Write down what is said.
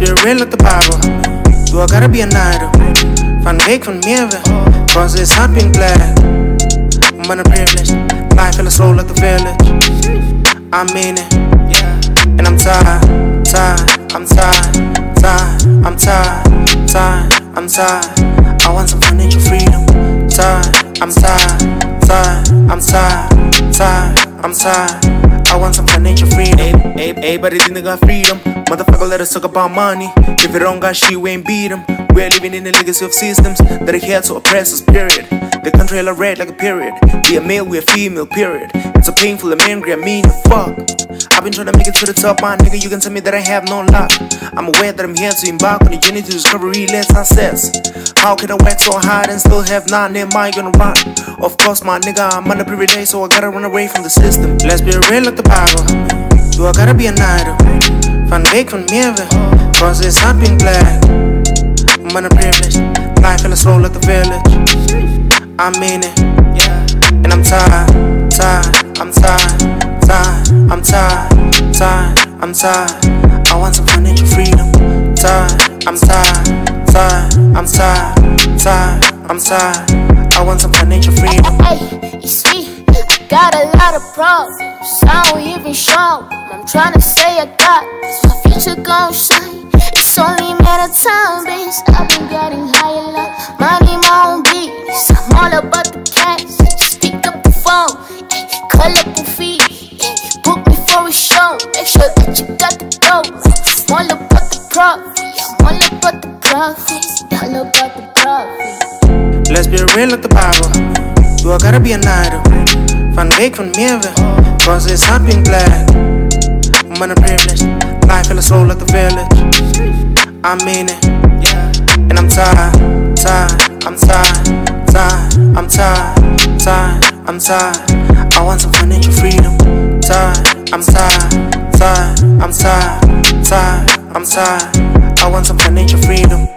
be real like the Bible. Do I gotta be an idol? Van week van meerwe, cause it's hard being black. I'm underprivileged, life feels slow like the village. I mean it, and I'm tired, I'm tired, I'm tired, I'm tired. I want some financial freedom. I'm tired, I'm tired, I'm tired. I want some financial freedom. Everybody think they got freedom. Motherfucker, let us talk about money. If you don't got shit, we ain't beat them. We're living in a legacy of systems that are here to oppress us, period. The country all red like a period. Be a male, we a female, period. It's so painful, I'm angry, I mean, fuck. I've been trying to make it to the top, my nigga, you can tell me that I have no luck. I'm aware that I'm here to embark on a journey to discovery, less success. How can I work so hard and still have none? Am I gonna run? Of course, my nigga, I'm underprivileged, so I gotta run away from the system. Let's be real like the Bible. Do I gotta be an idol? Van week van meerwe, cause it's hard being black. I'm underprivileged, life feels slow like the village. I mean it, and I'm tired, I'm tired, I'm tired, I'm tired. I want some financial freedom. I'm tired, I'm tired, I'm tired. I want some financial freedom. Hey, it's me, I got a lot of problems, I don't even show. I'm trying to say I got this, my future gon' shine. It's only a matter of time, bitch. I've been getting higher like money, my own business. I'm all about the cash, just pick up the phone, call up the fee, book me for a show. Make sure that you got the dough. I'm all about the profit, I'm all about the profit, all about the profit. Let's be real like the Bible. Do I gotta be an idol? Van week van meerwe, cause it's hard being black. I'm underprivileged, life feels slow like the village. I mean it, and I'm tired, I'm tired, I'm tired, I'm tired. I want some financial freedom. I'm tired, I'm tired, I'm tired. I want some financial freedom.